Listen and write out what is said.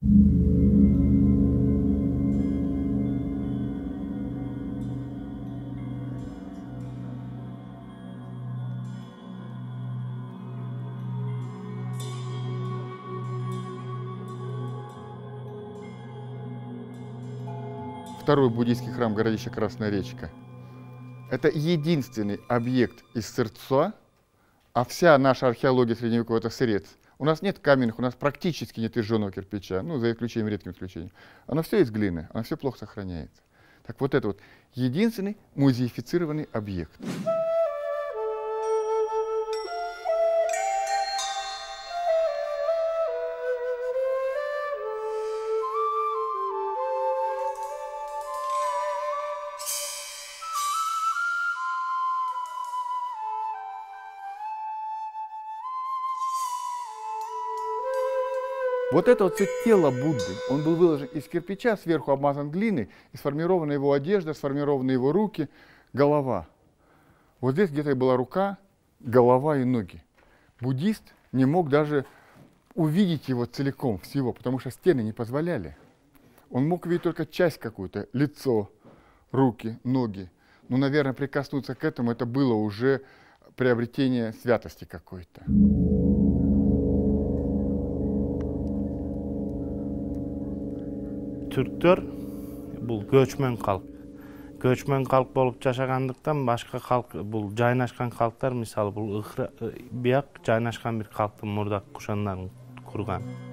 Второй буддийский храм городища Красная Речка. Это единственный объект из Сырца, а вся наша археология средневековая — это сырец. У нас нет каменных, у нас практически нет изжженного кирпича, ну, за исключением, редким исключением. Оно все из глины, оно все плохо сохраняется. Так вот это вот единственный музеифицированный объект. Вот это вот все тело Будды. Он был выложен из кирпича, сверху обмазан глиной, и сформирована его одежда, сформированы его руки, голова. Вот здесь где-то была рука, голова и ноги. Буддист не мог даже увидеть его целиком, всего, потому что стены не позволяли. Он мог видеть только часть какую-то, лицо, руки, ноги. Ну, наверное, прикоснуться к этому, это было уже приобретение святости какой-то. Türktөр бул көчмөн калк. Көчмөн калк болуп жашагандыктан башка калк, бул жайнашкан калктар, мисалы бул бияк жайнашкан бир калктын мурдак кушандарын курган.